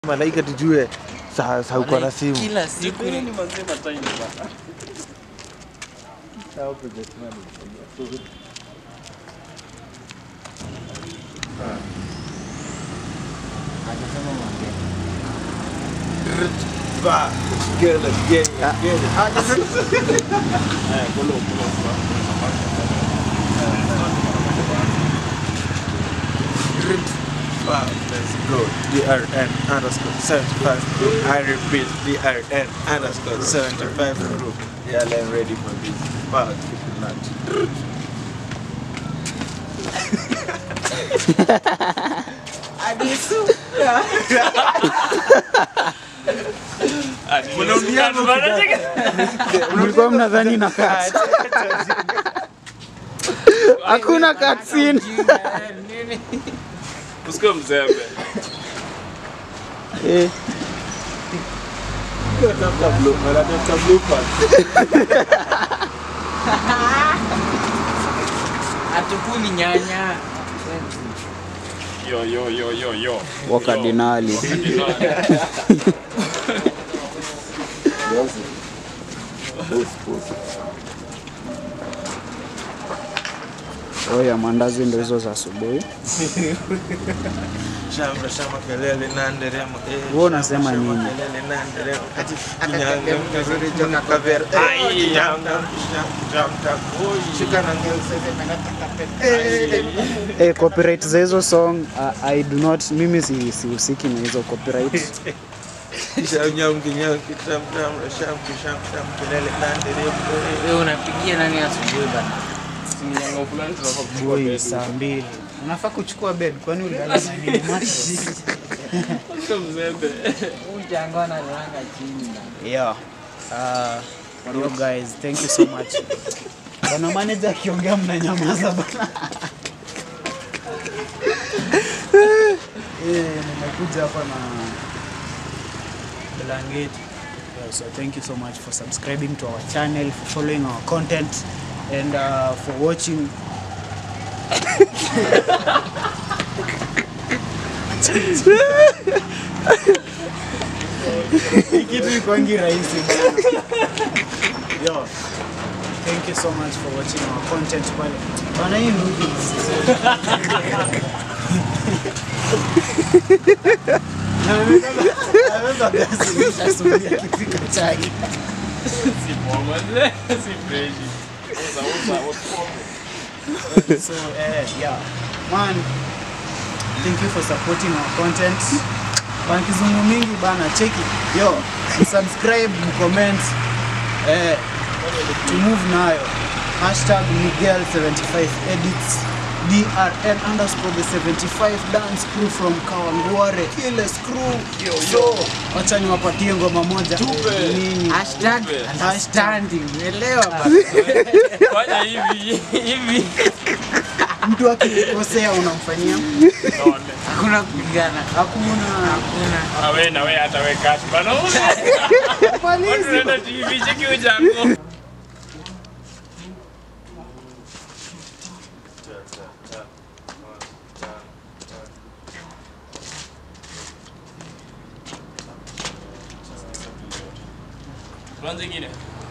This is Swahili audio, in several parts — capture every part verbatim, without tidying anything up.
Malaika tujue sasa uko na simu. Kila siku ni mazima time bana. Sawa project manager. Ah. Anasema mwambie. Ba, girl again. Girl. Ah, Eh, Collo, Collo. Wow, let's go. D R N underscore seventy-five group. I repeat, D R N underscore seventy-five group. Yeah, I'm ready for this. Wow, keep lunch. Adisu. Mlikuwa mnadhani na cut. Hakuna cutscene. Usiku mzembe. Eh. Tafuta blooper, tafuta bloopers. Atukuni nyanya. Yo yo yo yo yo. Wakadinali. Oya, mandazi ndo hizo za asubuhi. Shamba shamba kelele na nderemo. Wewe unasema nini? Kelele na nderemo. Ati nyanga mzuri jona kavera. Ai nyanga shamba shika na ngelse menataka. Eh, copyright za hizo song uh, I do not, mimi si sihusiki na hizo copyright. Kisha nyanga nyanga kitamtam shamba shamba kelele na nderemo. Wewe unapigia nani asubuhi bana? Nyanga fulani tunafaa Boy, saa mbili. Unafaa kuchukua bed kwani ulilala na nini mattress? Usiku mzembe. Ujangona ranga chini. Yeah. Uh, yo guys, thank you so much. Bana manager akiongea mnanyamaza bana. Eh, nimekuja hapa na blanketi. Yeah, so thank you so much for subscribing to our channel, for following our content, and uh, for watching. Kitu kwangi rahisi bana. Yo, thank you so much for watching our content pale. Bana hii noodles. Naweza gasi nitasubiria kifika chai. Si bomba, si fresh. Uza uza uza. So uh, yeah, man, thank you for supporting our content. Bana kizungu mingi bana, cheki. Yo, subscribe, comment, eh, to move nayo. Hashtag Miguel seventy-five edits. D R N underscore the seventy-five dance crew from Kawangware. Kile screw. Yo, yo. Wacha niwapatie ngoma moja. Nini? Hashtag understanding. Elewa bana. Fanya hivi hivi. Mtu akikosea unamfanyia? Hakuna kupigana. Hakuna. Hakuna. Awe na wewe hata wewe cash bana. Watu wanaenda T V cheki ujako. Tuanze nyingine.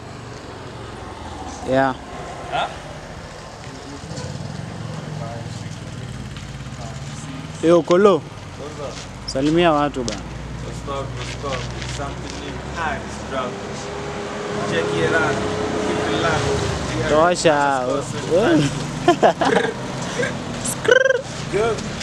Yeah. Ha? Yo, Collo. Salimia watu bana. Stop, stop. Something new. Eyes drop. Check it out. Keep it locked. Tosha. Good.